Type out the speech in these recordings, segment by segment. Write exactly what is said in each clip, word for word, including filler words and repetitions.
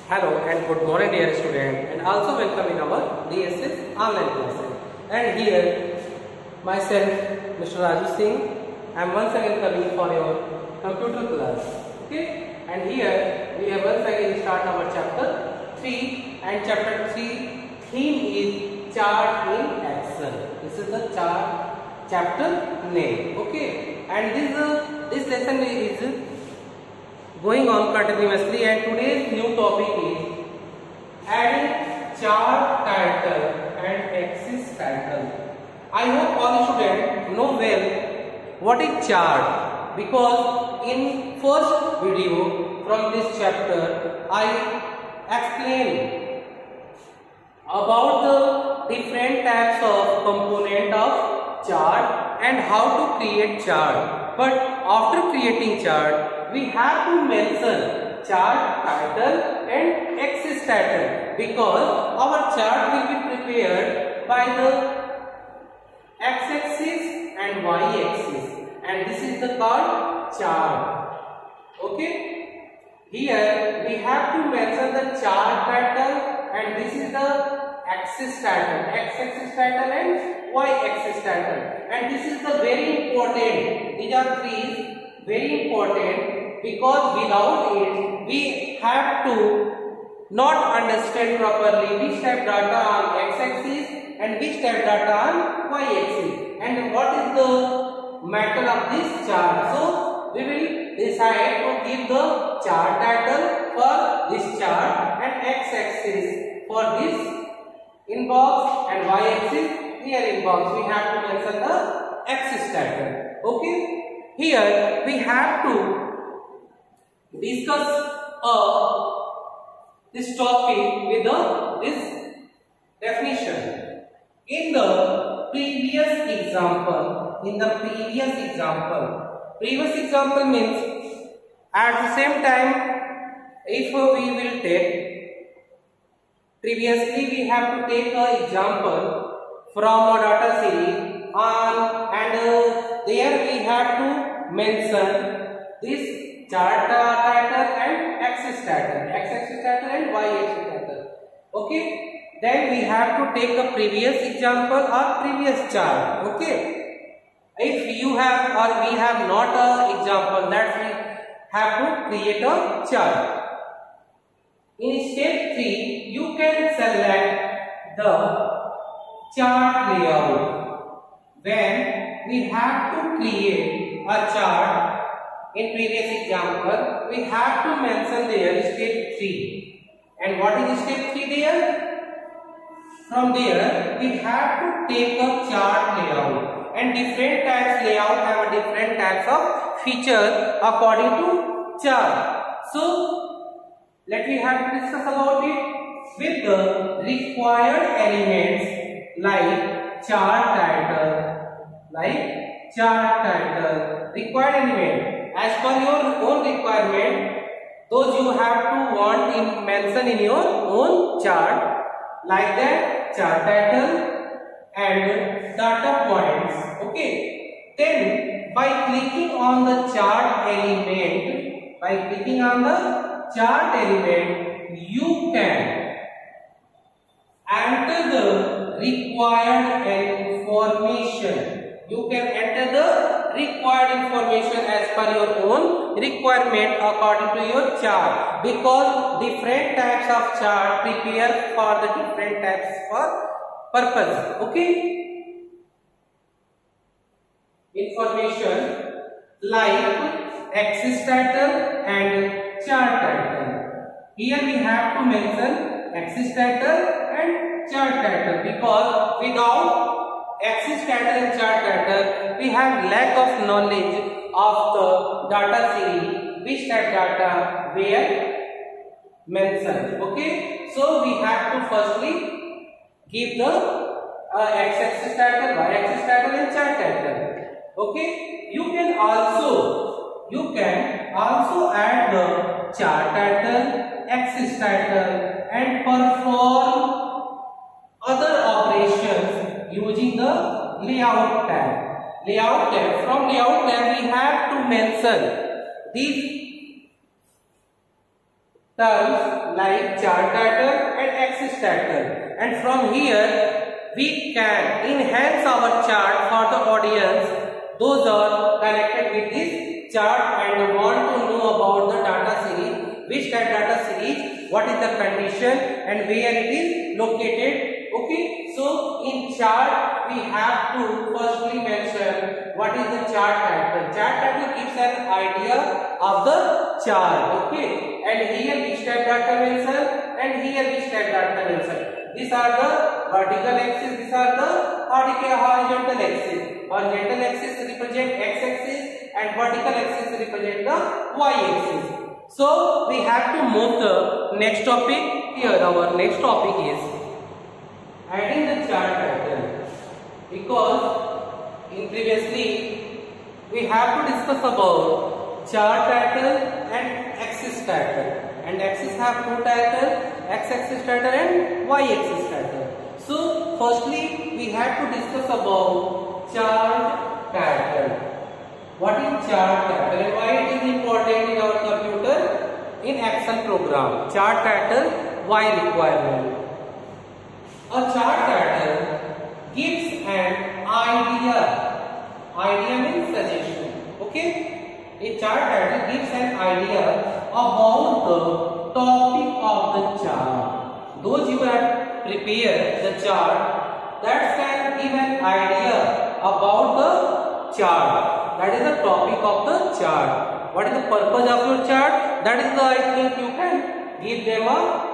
Hello and good morning dear student, and also welcome in our D S S online classes. And here myself Mister Raju Singh, I am once again coming for your computer class. Okay, and here we have once again start our chapter three, and chapter three theme is chart in action. This is the chart chapter name. Okay, and this uh, this lesson is going on continuously, and today's new topic is adding chart title and axis title. I hope all students know well what is chart, because in first video from this chapter I explained about the different types of component of chart and how to create chart. But after creating chart, we have to mention chart title and axis title, because our chart will be prepared by the x-axis and y-axis, and this is the called chart. Okay, here we have to mention the chart title, and this is the axis title, x-axis title and y-axis title, and this is the very important. These are three very important, because without it we have to not understand properly which type data on x-axis and which type data on y-axis, and what is the matter of this chart. So we will decide to give the chart title for this chart and x-axis for this inbox, and y-axis here inbox. We have to mention the axis title. Okay, here we have to discuss uh, this topic with the, this definition. In the previous example, in the previous example, previous example means at the same time, if we will take, previously we have to take an example from a data series on, and uh, there we have to mention this chart title and axis title, x-axis title and y-axis title. Okay, then we have to take a previous example or previous chart. Okay, if you have or we have not a example, that we have to create a chart. In step three, you can select the chart layout. When we have to create a chart, in previous example, we have to mention there step three. And what is step three there? From there, we have to take a chart layout. And different types layout have a different types of features according to chart. So, let me have to discuss about it with the required elements like chart title, like chart title, required element. As per your own requirement, those you have to want in mention in your own chart, like that chart title and data points. Okay. Then by clicking on the chart element, by clicking on the chart element, you can enter the required information. You can enter the required information as per your own requirement according to your chart, because different types of chart prepare for the different types for purpose. Okay, information like axis title and chart title. Here we have to mention axis title and chart title, because without axis title and chart title we have lack of knowledge of the data series, which type data were mentioned. Okay, so we have to firstly give the uh, x-axis title, y-axis title and chart title. Okay, you can also you can also add the chart title, axis title and perform other operations using the layout tab. Layout tab. From layout tab we have to mention these terms like chart title and axis title, and from here we can enhance our chart for the audience those are connected with this chart and want to know about the data series, which type data series, what is the condition and where it is located. Okay, so in chart we have to firstly mention what is the chart title. Chart title gives an idea of the chart. Okay, and here which type data mentioned and here which type data mentioned. These are the vertical axis, these are the horizontal axis. Horizontal axis represent x axis and vertical axis represent the y axis. So we have to move the next topic. Here our next topic is adding the chart title, because in previously we have to discuss about chart title and axis title, and axis have two title, x axis title and y axis title. So firstly we have to discuss about chart title. What is chart title and why it is important in our computer in Excel program? Chart title, why requirement? A chart title gives an idea. Idea means suggestion. Okay? A chart title gives an idea about the topic of the chart. Those you have prepared the chart, that can give an idea about the chart. That is the topic of the chart. What is the purpose of your chart? That is the I think you can give them a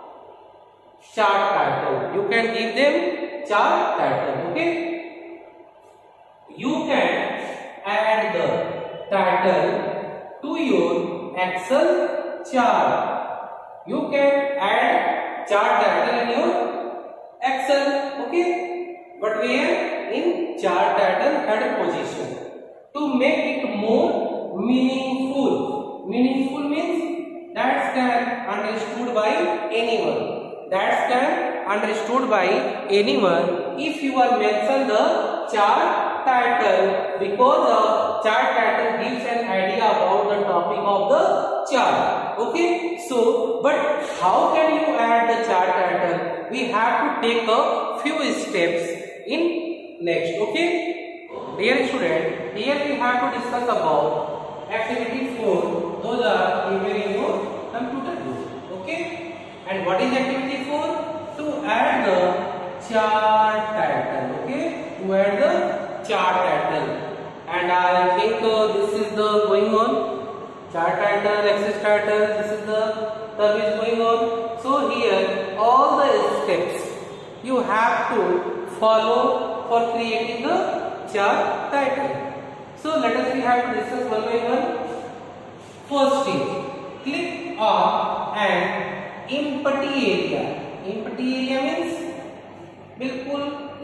chart title. You can give them chart title. Okay. You can add the title to your Excel chart. You can add chart title in your Excel. Okay. But where? In chart title header position. To make it more meaningful. Meaningful means that can understood by anyone. That can understood by anyone if you are mention the chart title, because the chart title gives an idea about the topic of the chart. Okay, so but how can you add the chart title? We have to take a few steps in next. Okay, dear student, here we have to discuss about activity four. Those are given in your computer book. Okay, and what is activity four? To add the chart title. Okay, to add the chart title. And I think uh, this is the going on. Chart title, axis title, this is the term is going on. So here all the steps you have to follow for creating the chart title. So let us we have to discuss one by one. First is click on an empty area. Empty area means बिल्कुल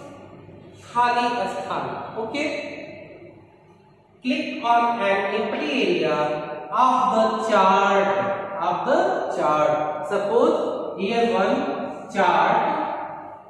खाली स्थान. Okay. Click on an empty area of the chart. Of the chart. Suppose here one chart.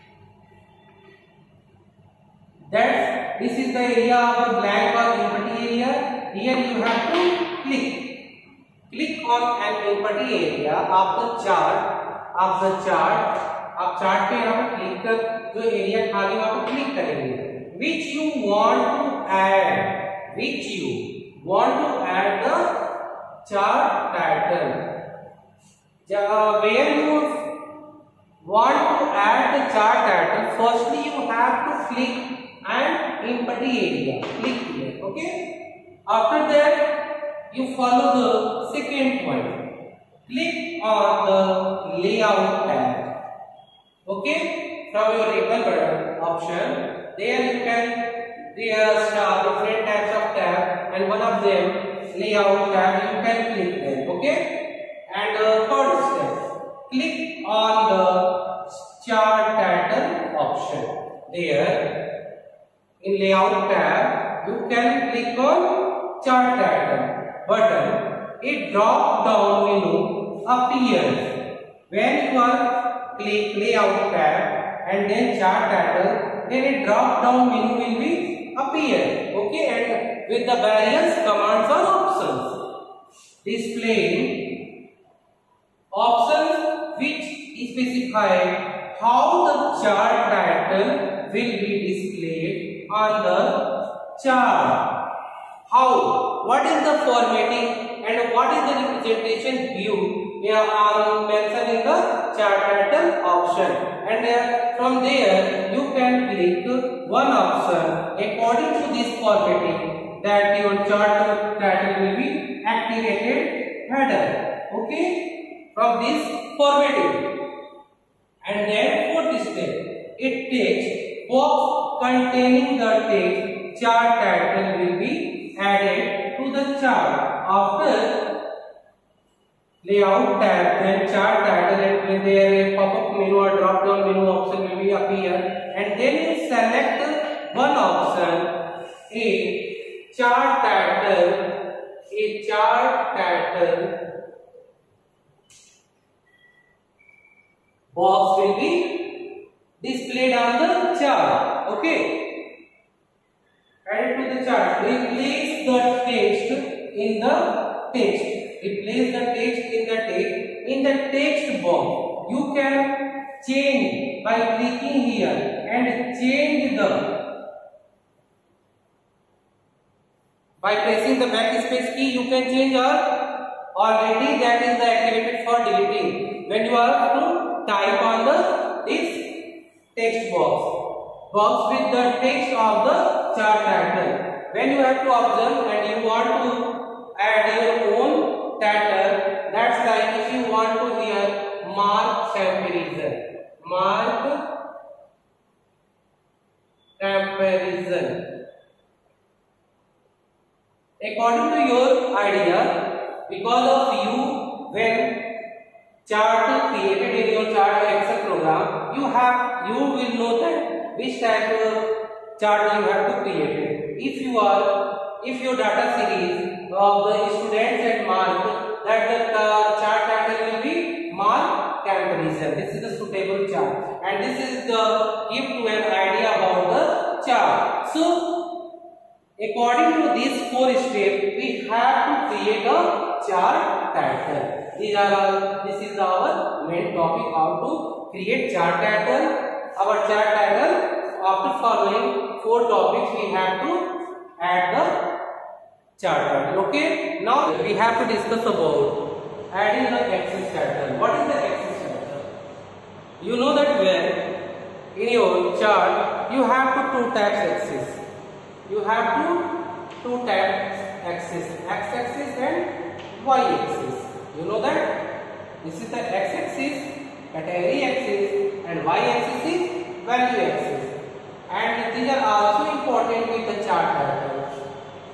That this is the area of the blank or empty area. Here you have to click. Click on an empty area of the chart. Of the chart. आप chart पे यहाँ पर click कर जो area खाली वहाँ पर click करेंगे. Which you want to add. Which you want to add the chart title. Uh, where you want to add the chart title, firstly you have to click an empty area. Click here. Okay. After that you follow the second point. Click on the layout tab. Okay. From your able button option, there you can there are different types of tab, and one of them layout tab. You can click them. Okay. And uh, third step, click on the chart title option. There in layout tab you can click on chart title button. A drop down menu appears when you are click layout tab and then chart title. Then a drop down menu will be appear. Okay, and with the various commands or options. Displaying specify how the chart title will be displayed on the chart. How? What is the formatting and what is the representation view? We are mentioned in the chart title option, and uh, from there you can click one option according to this formatting that your chart title will be activated header. Okay, from this formatting. And then fourth step, it takes box containing the text chart title will be added to the chart. After layout tab, then chart title, and when there a pop-up menu or drop down menu option will be appear, and then you select one option, a chart title, a chart title box will be displayed on the chart. Okay, add it to the chart. Replace the text in the text. Replace the text in the text in the text box. You can change by clicking here and change the by pressing the backspace key. You can change or already that is the activated for deleting when you are to type on the this text box box with the text of the chart title. When you have to observe and you want to add your own title, that's like if you want to here mark comparison, mark comparison according to your idea. Because of you, when chart created in your chart Excel program, you have you will know that which type of chart you have to create. If you are if your data series of the students at mark, that the uh, chart title will be mark comparison. This is the suitable chart, and this is the give to an idea about the chart. So according to these four steps, we have to create a chart title. These are all, this is our main topic, how to create chart title. Our chart title, after following four topics, we have to add the chart title. Okay, now we have to discuss about adding the axis title. What is the axis title? You know that when in your chart you have to two types axis. You have to two types axis, x axis and y axis. You know that this is the x-axis, category axis, and y-axis is value axis. And these are also important with the chart title.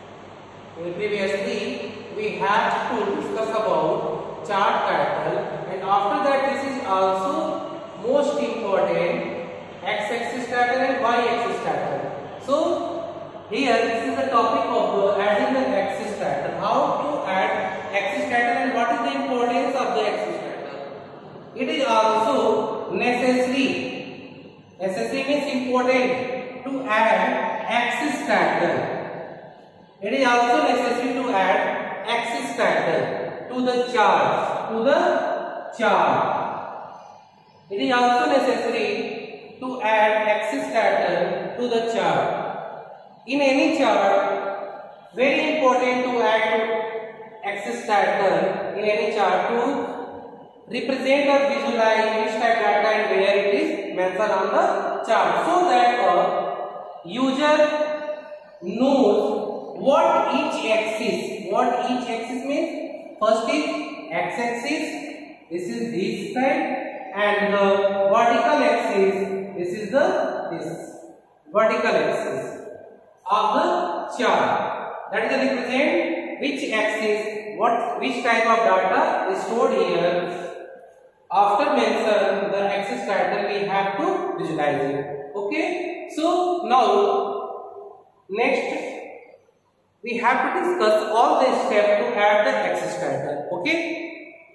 Previously, we have to discuss about chart title, and after that, this is also most important x-axis title and y-axis title. So here, this is the topic of the adding the axis title. How to add axis title and what is the importance of the axis title? It is also necessary. Necessary means important to add axis title. It is also necessary to add axis title to the chart. To the chart. It is also necessary to add axis title to the chart. In any chart, very important to add axis title in any chart to represent or visualize which type data and where it is mentioned on the chart, so that a user knows what each axis, what each axis means. First is x-axis, this is this side, and the vertical axis, this is the this vertical axis of the chart. That is the represent which axis, what which type of data is stored here. After mention the axis title, we have to visualize it. Okay. So now next we have to discuss all the steps to add the axis title. Okay.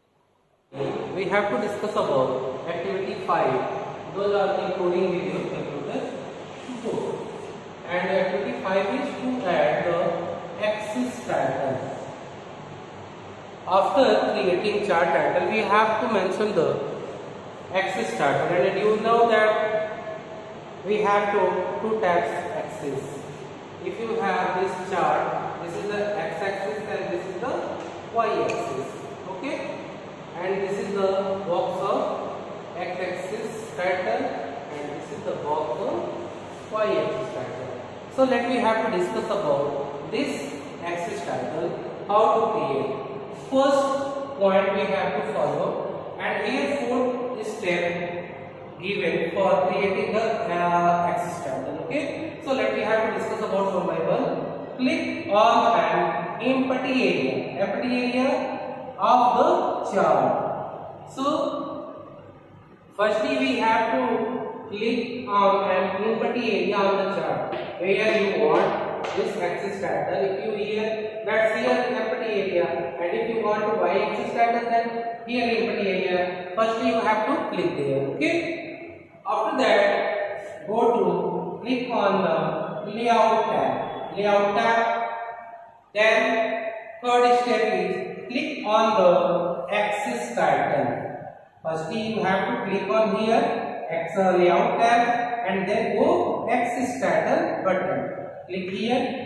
We have to discuss about activity five. Those are the coding videos computer four. And activity five is to add the axis title. After creating chart title, we have to mention the axis title, and you know that we have two two types of axis. If you have this chart, this is the x-axis and this is the y-axis. Okay, and this is the box of x-axis title, and this is the box of y-axis title. So let me have to discuss about this axis title, how to create. First point we have to follow, and here four steps given for creating the uh, axis title. Okay, so let me have to discuss about one by one. Click on an empty area, empty area of the chart. So firstly we have to click on an empty area on the chart where you want this axis title. If you here, that's here empty area, and if you want to y-axis title, then here empty area. Firstly you have to click there. Okay, after that go to click on the layout tab, layout tab. Then third step is click on the axis title. Firstly you have to click on here X layout tab, and then go axis title button. Click here.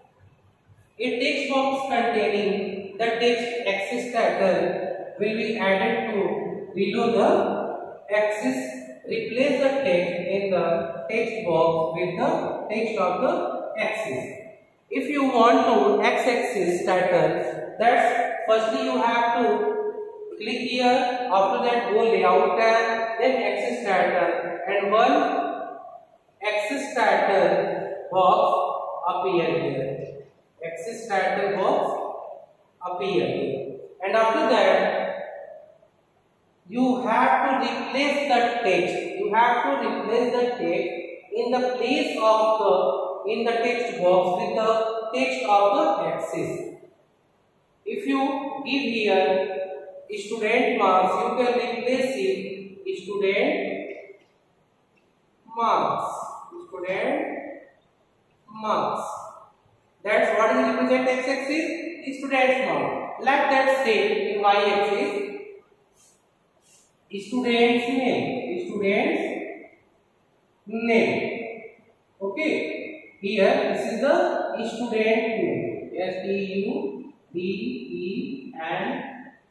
A text box containing the text axis title will be added to below the axis. Replace the text in the text box with the text of the axis. If you want to x-axis title, that's firstly you have to click here. After that go layout tab, then axis title, and one axis title box appear here. Axis title box appear here, and after that you have to replace the text. You have to replace the text in the place of the in the text box with the text of the axis. If you give here student marks, you can replace it student marks. Student marks. That's what is represent x-axis, student's mark. Let that say in y-axis student's name, student's name. Okay, here this is the student name, S T U D E N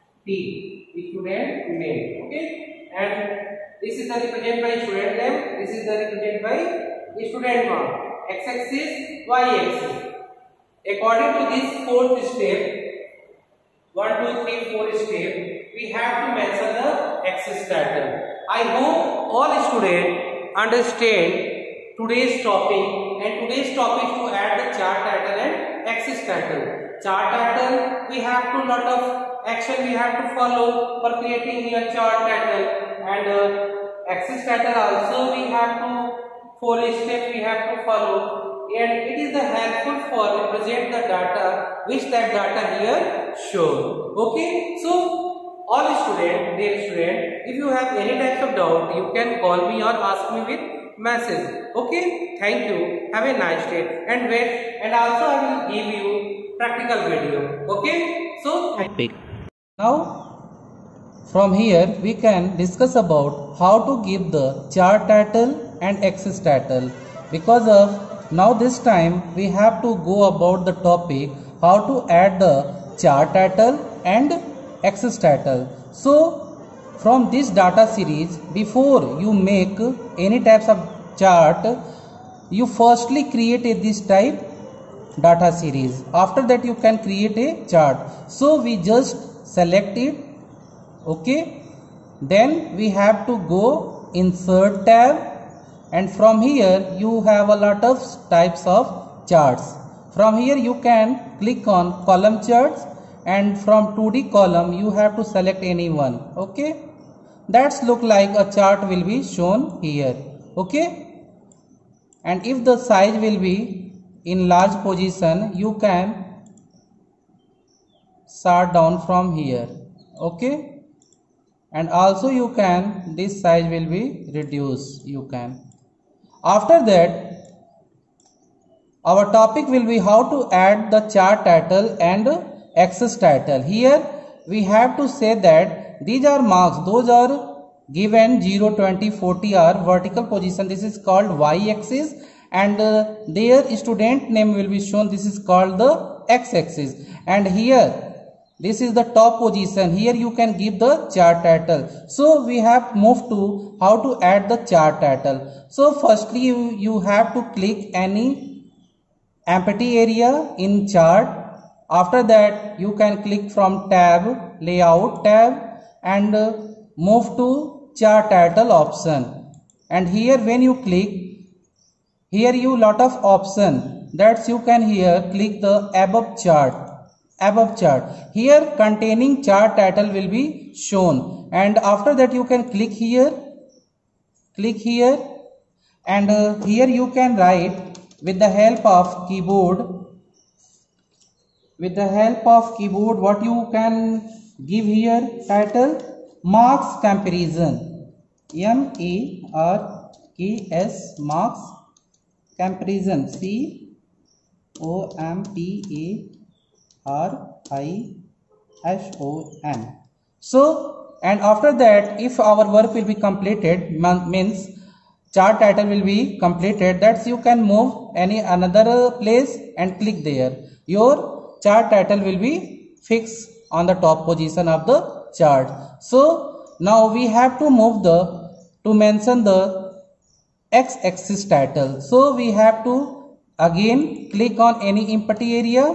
T, student name. Okay, and this is the represented by student name, this is the represented by student mark. X-axis, y-axis. According to this fourth step, one, two, three, four step, we have to mention the axis title. I hope all students understand today's topic, and today's topic is to add the chart title and axis title. Chart title, we have to lot of action we have to follow for creating here chart title, and uh, axis title also we have to four steps we have to follow, and it is the helpful for represent the data which that data here show. Okay, so all student, dear student, if you have any types of doubt, you can call me or ask me with message. Okay, thank you. Have a nice day, and wait, and also I will give you practical video. Okay, so thank you. Now from here we can discuss about how to give the chart title and axis title, because of now this time we have to go about the topic how to add the chart title and axis title. So from this data series, before you make any types of chart, you firstly create a this type data series. After that you can create a chart. So we just select it. Okay, then we have to go insert tab, and from here you have a lot of types of charts. From here you can click on column charts, and from two D column you have to select any one. Okay, that's look like a chart will be shown here. Okay, and if the size will be in large position, you can sort down from here. Okay, and also you can, this size will be reduced, you can. After that our topic will be how to add the chart title and axis title. Here we have to say that these are marks, those are given zero, twenty, forty are vertical position. This is called y-axis, and uh, their student name will be shown. This is called the x-axis. And here this is the top position. Here you can give the chart title. So we have moved to how to add the chart title. So firstly you, you have to click any empty area in chart. After that you can click from tab, layout tab, and uh, move to chart title option. And here when you click, here you lot of option. That's you can here click the above chart. Above chart. Here containing chart title will be shown. And after that you can click here. Click here. And uh, here you can write with the help of keyboard. With the help of keyboard, what you can give here title? Marks comparison. M A R K S marks comparison. C O M P A R I S O N. So, and after that, if our work will be completed, means chart title will be completed, that's you can move any another place and click there. Your chart title will be fixed on the top position of the chart. So now we have to move the to mention the x-axis title. So we have to again click on any empty area.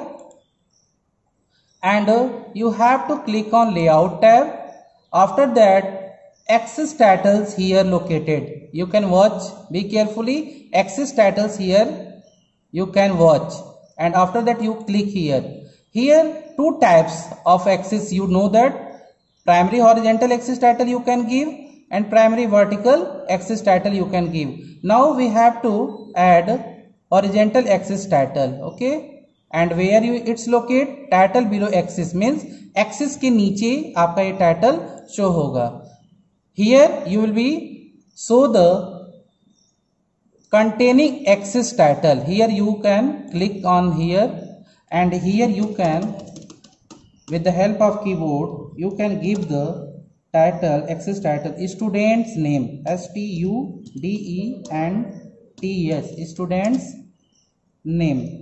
And uh, you have to click on layout tab. After that, axis titles here located. You can watch, be carefully, axis titles here you can watch. And after that you click here. Here two types of axis, you know that primary horizontal axis title you can give and primary vertical axis title you can give. Now we have to add horizontal axis title. Okay. And where you it's locate title below axis means axis के नीचे आपका ये title show होगा. Here you will be show the containing axis title. Here you can click on here, and here you can with the help of keyboard you can give the title axis title student's name, S T U D E N T S, student's name.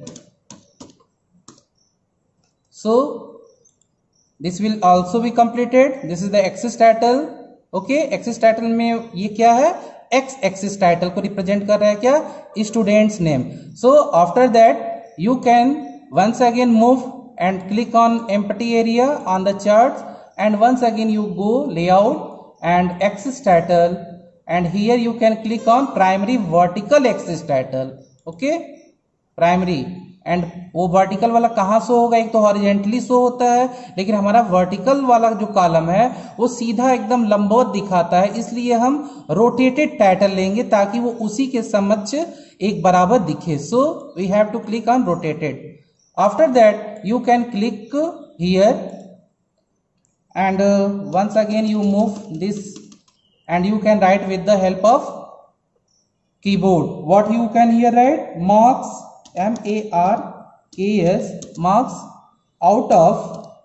So this will also be completed. This is the axis title. Okay, axis title में ये क्या है? X axis title को represent कर रहा है क्या? Student's name. So after that you can once again move and click on empty area on the charts, and once again you go layout and axis title, and here you can click on primary vertical axis title. Okay, primary. And वो vertical वाला कहाँ show होगा? एक तो horizontally show होता है, लेकिन हमारा वर्टिकल वाला जो कॉलम है वो सीधा एकदम लंबवत दिखाता है, इसलिए हम रोटेटेड टाइटल लेंगे ताकि वो उसी के समक्ष एक बराबर दिखे. So we have to click on rotated. After that you can click here and once again you move this and you can write with the help of keyboard. What you can here write? Marks, M A R K S, marks out of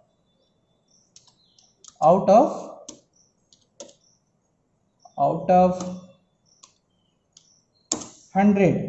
out of out of hundred.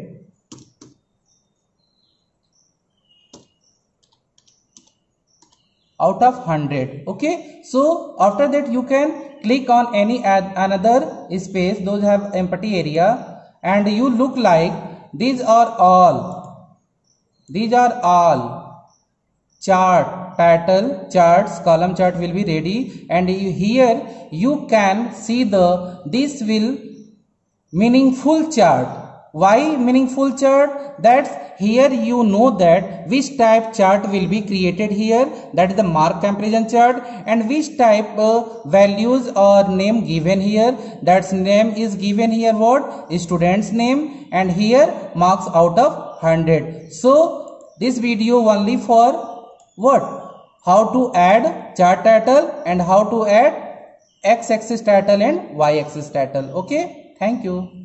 Out of hundred. Okay, so after that you can click on any add another space, those have empty area, and you look like these are all These are all chart title charts, column chart will be ready, and you, here you can see the this will meaningful chart. Why meaningful chart? That's here you know that which type chart will be created here, that is the mark comparison chart, and which type uh, values or name given here. That's name is given here what? Student's name, and here marks out of one hundred. So this video only for what? How to add chart title and how to add x axis title and y axis title. Okay, thank you.